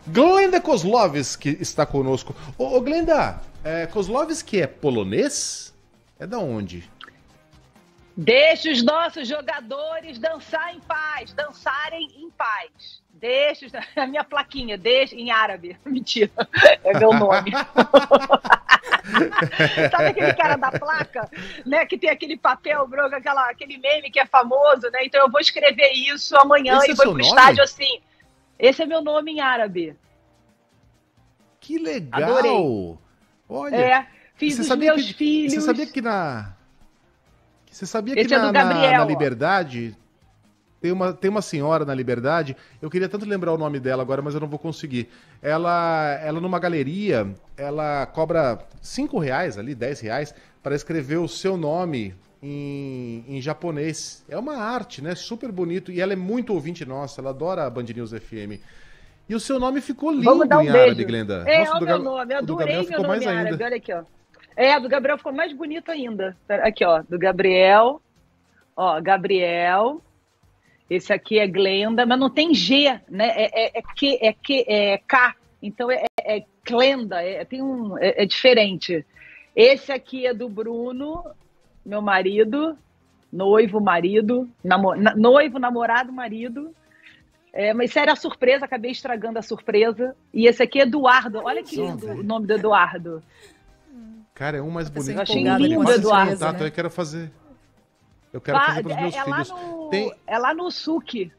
Glenda Kozlovski está conosco. Ô Glenda, Kozlovski é polonês? É da onde? Deixe os nossos jogadores dançarem em paz. Deixe a minha plaquinha, deixe em árabe. Mentira, é meu nome. Sabe aquele cara da placa, né, que tem aquele papel branco, aquele meme que é famoso, né? Então eu vou escrever isso amanhã e vou pro estádio assim. Esse é meu nome em árabe. Que legal! Adorei. Olha, fiz os meus filhos. Você sabia que Esse é do Gabriel, na Liberdade tem uma senhora na Liberdade, eu queria tanto lembrar o nome dela agora, mas eu não vou conseguir. Ela numa galeria, ela cobra R$5 ali, R$10 para escrever o seu nome em japonês. É uma arte, né? Super bonito. E ela é muito ouvinte nossa, ela adora a Band News FM. E o seu nome ficou lindo em árabe, Glenda. Nossa, o meu nome, eu adorei meu nome em árabe, olha aqui, ó. Do Gabriel ficou mais bonito ainda. Aqui, ó, do Gabriel. Ó, Gabriel. Esse aqui é Glenda, mas não tem G, né? É K. Então é Glenda, é diferente. Esse aqui é do Bruno, meu marido, noivo, namorado, marido. Mas isso era surpresa, acabei estragando a surpresa. E esse aqui é Eduardo, olha que lindo o nome do Eduardo. Cara, é um mais bonito. Eu achei lindo, Eduardo. Contato, né? Eu quero fazer para os meus filhos. É lá no SUC.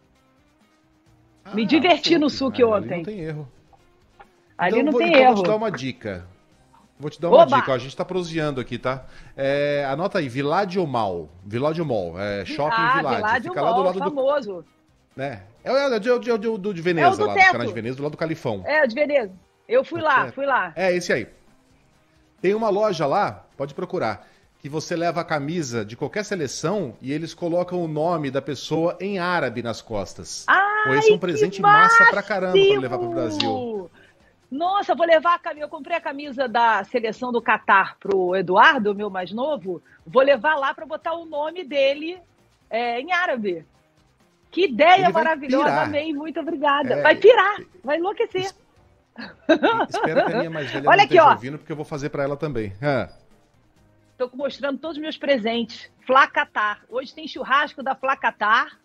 Me diverti no SUC ontem. Ali não tem erro. Ali então, não tem erro. Vou te dar uma dica. Ó, a gente tá proseando aqui, tá? Anota aí, Villaggio Mall. Shopping Villaggio. Fica lá do lado famoso. Né? Do de Veneza, lá, do canal de Veneza, do lado do Califão. De Veneza. Eu fui lá. Esse aí. Tem uma loja lá, pode procurar, que você leva a camisa de qualquer seleção e eles colocam o nome da pessoa em árabe nas costas. Esse é um presente massa pra caramba pra levar pro Brasil. Nossa, vou levar a camisa. Eu comprei a camisa da seleção do Catar pro Eduardo, meu mais novo. Vou levar lá pra botar o nome dele em árabe. Que ideia maravilhosa, amei, muito obrigada. Vai pirar, vai enlouquecer. Espero que a minha mais velha não esteja ouvindo, porque eu vou fazer pra ela também. Estou mostrando todos os meus presentes. Fla Catar. Hoje tem churrasco da Fla Catar.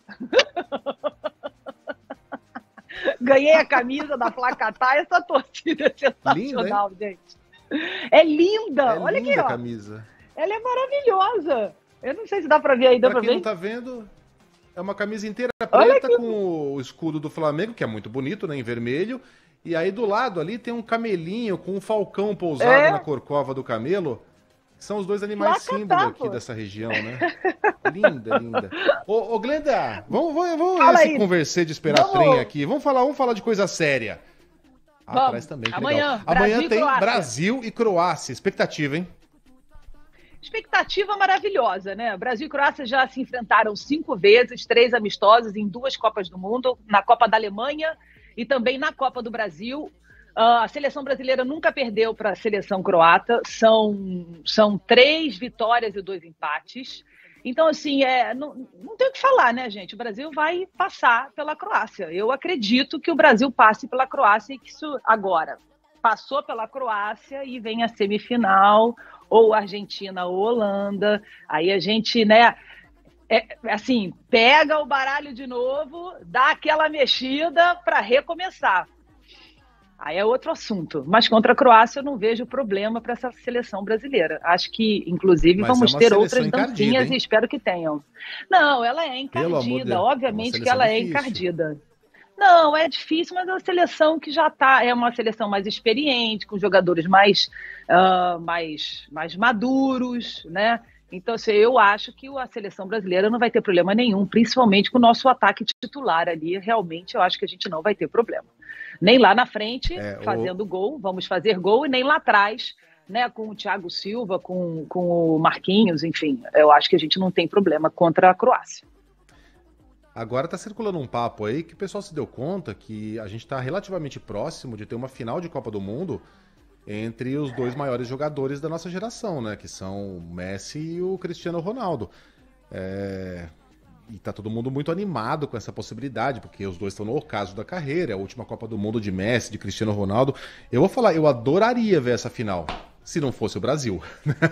Ganhei a camisa da Fla Catar. Essa torcida é sensacional, linda, gente. É linda. Olha linda aqui, ó. A camisa. Ela é maravilhosa. Eu não sei se dá pra ver aí. Dá pra ver? Quem não tá vendo, é uma camisa inteira preta com o escudo do Flamengo, que é muito bonito, né? Em vermelho. E aí do lado ali tem um camelinho com um falcão pousado na corcova do camelo. São os dois animais símbolo aqui dessa região, né? Linda. Ô Glenda, vamos conversar de esperar trem aqui. Vamos falar de coisa séria. Atrás também, que amanhã, legal. Amanhã tem Brasil e Croácia. Expectativa, hein? Expectativa maravilhosa, né? Brasil e Croácia já se enfrentaram 5 vezes, 3 amistosos em 2 Copas do Mundo, na Copa da Alemanha e também na Copa do Brasil. A seleção brasileira nunca perdeu para a seleção croata, são 3 vitórias e 2 empates. Então, assim, não tem o que falar, né, gente? O Brasil vai passar pela Croácia. Eu acredito que o Brasil passe pela Croácia e que isso agora passou pela Croácia e vem a semifinal, ou Argentina ou Holanda. Aí a gente, né, assim, pega o baralho de novo, dá aquela mexida para recomeçar. Aí é outro assunto. Mas contra a Croácia eu não vejo problema para essa seleção brasileira. Acho que, inclusive, vamos ter outras dancinhas e espero que tenham. Não, ela é encardida. Obviamente que ela é encardida. Não, é difícil, mas é uma seleção que já está... É uma seleção mais experiente, com jogadores mais maduros, né? Então, assim, eu acho que a seleção brasileira não vai ter problema nenhum, principalmente com o nosso ataque titular ali. Realmente, eu acho que a gente não vai ter problema. Nem lá na frente, fazendo gol, vamos fazer gol, e nem lá atrás, né, com o Thiago Silva, com o Marquinhos, enfim. Eu acho que a gente não tem problema contra a Croácia. Agora tá circulando um papo aí que o pessoal se deu conta que a gente tá relativamente próximo de ter uma final de Copa do Mundo entre os 2 maiores jogadores da nossa geração, né? Que são o Messi e o Cristiano Ronaldo. E tá todo mundo muito animado com essa possibilidade, porque os dois estão no ocaso da carreira, a última Copa do Mundo de Messi, de Cristiano Ronaldo. Eu vou falar, eu adoraria ver essa final, se não fosse o Brasil.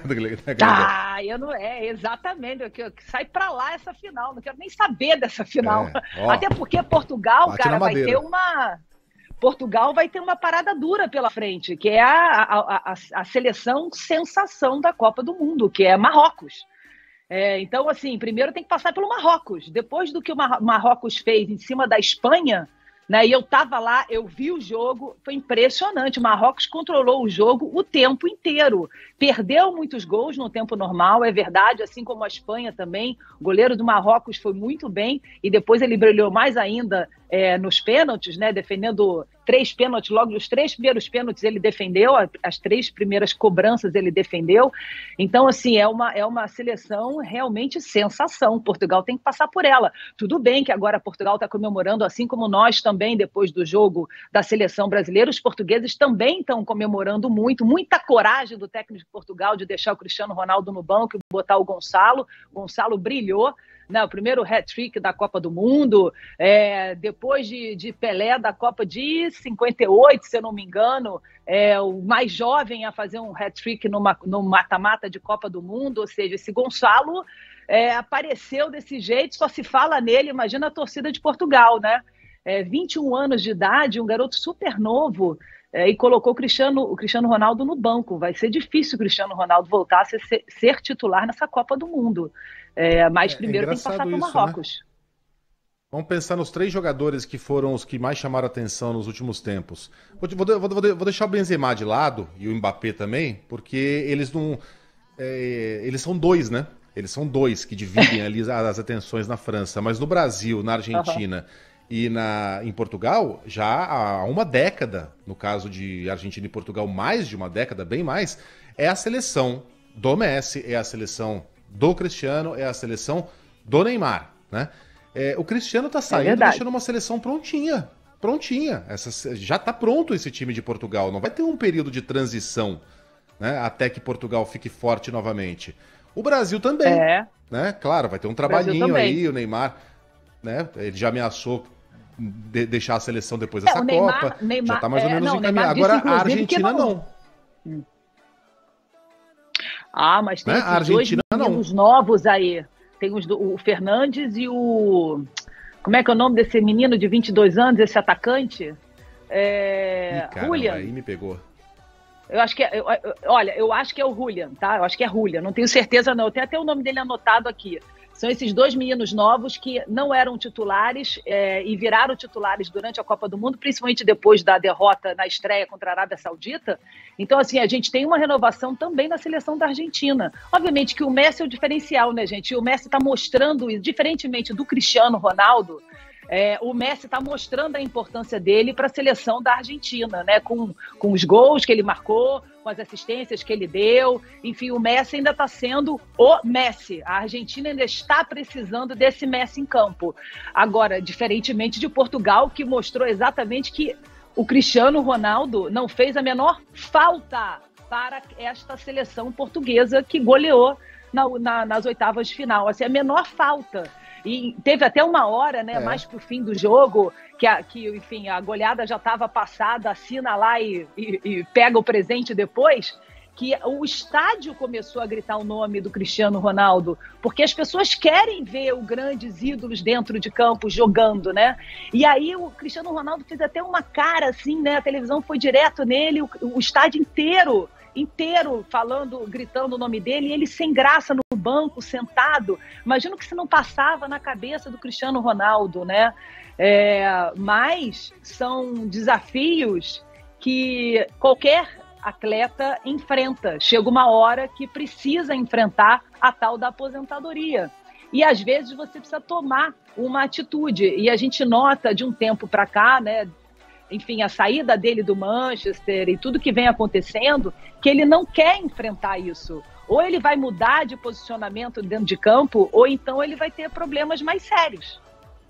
Eu não exatamente. Sai pra lá essa final, não quero nem saber dessa final. Até porque Portugal, cara, Portugal vai ter uma parada dura pela frente, que é a seleção sensação da Copa do Mundo, que é Marrocos. Então, assim, primeiro tem que passar pelo Marrocos. Depois do que o Marrocos fez em cima da Espanha, né? E eu estava lá, eu vi o jogo, foi impressionante. O Marrocos controlou o jogo o tempo inteiro. Perdeu muitos gols no tempo normal, é verdade, assim como a Espanha também. O goleiro do Marrocos foi muito bem e depois ele brilhou mais ainda nos pênaltis, né? Defendendo 3 pênaltis, logo os 3 primeiros pênaltis ele defendeu, as 3 primeiras cobranças ele defendeu. Então, assim, é uma seleção realmente sensação. Portugal tem que passar por ela. Tudo bem que agora Portugal está comemorando, assim como nós também, depois do jogo da seleção brasileira, os portugueses também estão comemorando muito, muita coragem do técnico de Portugal de deixar o Cristiano Ronaldo no banco e botar o Gonçalo. O Gonçalo brilhou. O primeiro hat-trick da Copa do Mundo, depois de Pelé da Copa de 58, se eu não me engano, o mais jovem a fazer um hat-trick no mata-mata de Copa do Mundo, ou seja, esse Gonçalo apareceu desse jeito, só se fala nele, imagina a torcida de Portugal, né? 21 anos de idade, um garoto super novo, e colocou o Cristiano Ronaldo no banco. Vai ser difícil o Cristiano Ronaldo voltar a ser titular nessa Copa do Mundo. Mas primeiro tem que passar pelo Marrocos. Né? Vamos pensar nos 3 jogadores que foram os que mais chamaram atenção nos últimos tempos. Vou deixar o Benzema de lado e o Mbappé também, porque eles não... eles são 2, né? Eles são 2 que dividem ali as atenções na França. Mas no Brasil, na Argentina... E em Portugal, já há uma década, no caso de Argentina e Portugal, mais de uma década, bem mais, é a seleção do Messi, é a seleção do Cristiano, é a seleção do Neymar, né? O Cristiano está saindo deixando uma seleção prontinha. Já está pronto esse time de Portugal, não vai ter um período de transição, né, até que Portugal fique forte novamente. O Brasil também, né? Claro, vai ter um trabalhinho aí, o Neymar, né? Ele já ameaçou deixar a seleção depois dessa Copa. Neymar, já tá mais ou menos encaminhado. Agora a Argentina não. Mas tem esses 2 meninos novos aí. Tem o Fernandes e o... Como é que é o nome desse menino de 22 anos, esse atacante? Julian. Aí me pegou. Eu acho que eu acho que é o Julian, tá? Eu acho que é Julian, não tenho certeza não. Eu tenho até o nome dele anotado aqui. São esses 2 meninos novos que não eram titulares e viraram titulares durante a Copa do Mundo, principalmente depois da derrota na estreia contra a Arábia Saudita. Então, assim, a gente tem uma renovação também na seleção da Argentina. Obviamente que o Messi é o diferencial, né, gente? E o Messi está mostrando, diferentemente do Cristiano Ronaldo, o Messi está mostrando a importância dele para a seleção da Argentina, né? Com os gols que ele marcou, com as assistências que ele deu. Enfim, o Messi ainda está sendo o Messi. A Argentina ainda está precisando desse Messi em campo. Agora, diferentemente de Portugal, que mostrou exatamente que o Cristiano Ronaldo não fez a menor falta para esta seleção portuguesa que goleou nas oitavas de final. Assim, a menor falta. E teve até uma hora, né, mais pro fim do jogo, que enfim, a goleada já estava passada, assina lá e pega o presente depois, que o estádio começou a gritar o nome do Cristiano Ronaldo, porque as pessoas querem ver os grandes ídolos dentro de campo jogando, né? E aí o Cristiano Ronaldo fez até uma cara assim, né? A televisão foi direto nele, o estádio inteiro falando, gritando o nome dele, e ele sem graça no banco, sentado. Imagino que isso não passava na cabeça do Cristiano Ronaldo, né? Mas são desafios que qualquer atleta enfrenta. Chega uma hora que precisa enfrentar a tal da aposentadoria. E às vezes você precisa tomar uma atitude. E a gente nota de um tempo para cá, né? Enfim, a saída dele do Manchester e tudo que vem acontecendo, que ele não quer enfrentar isso. Ou ele vai mudar de posicionamento dentro de campo, ou então ele vai ter problemas mais sérios.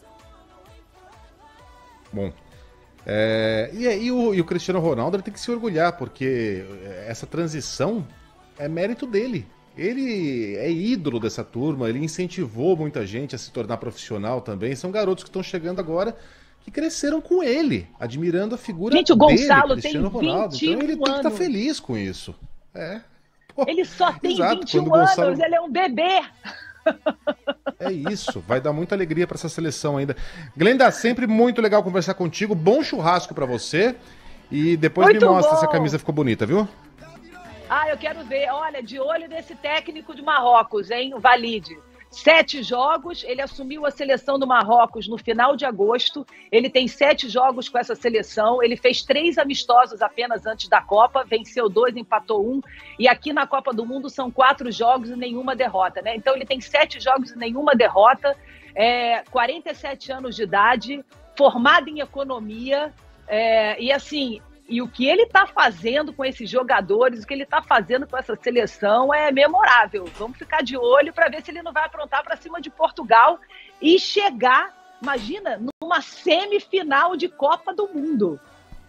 Bom, e o Cristiano Ronaldo ele tem que se orgulhar, porque essa transição é mérito dele. ele é ídolo dessa turma, ele incentivou muita gente a se tornar profissional também. São garotos que estão chegando agora que cresceram com ele, admirando a figura gente, o dele, Gonçalo Cristiano tem Ronaldo. Então ele tem que estar anos. feliz com isso. Pô, ele só tem exato, 21 anos, Gonçalo... ele é um bebê. É isso, vai dar muita alegria para essa seleção ainda. Glenda, sempre muito legal conversar contigo. Bom churrasco para você. E depois muito me mostra bom. se a camisa ficou bonita, viu? Eu quero ver. Olha, de olho nesse técnico de Marrocos, hein? O Walid. 7 jogos, ele assumiu a seleção do Marrocos no final de agosto. Ele tem 7 jogos com essa seleção. Ele fez 3 amistosos apenas antes da Copa, venceu 2, empatou 1. E aqui na Copa do Mundo são 4 jogos e nenhuma derrota, né? Então ele tem 7 jogos e nenhuma derrota, 47 anos de idade, formado em economia, e assim... E o que ele está fazendo com esses jogadores, o que ele está fazendo com essa seleção é memorável. Vamos ficar de olho para ver se ele não vai aprontar para cima de Portugal e chegar, imagina, numa semifinal de Copa do Mundo.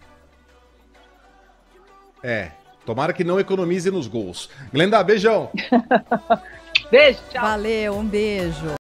Tomara que não economize nos gols. Glenda, beijão. Beijo, tchau. Valeu, um beijo.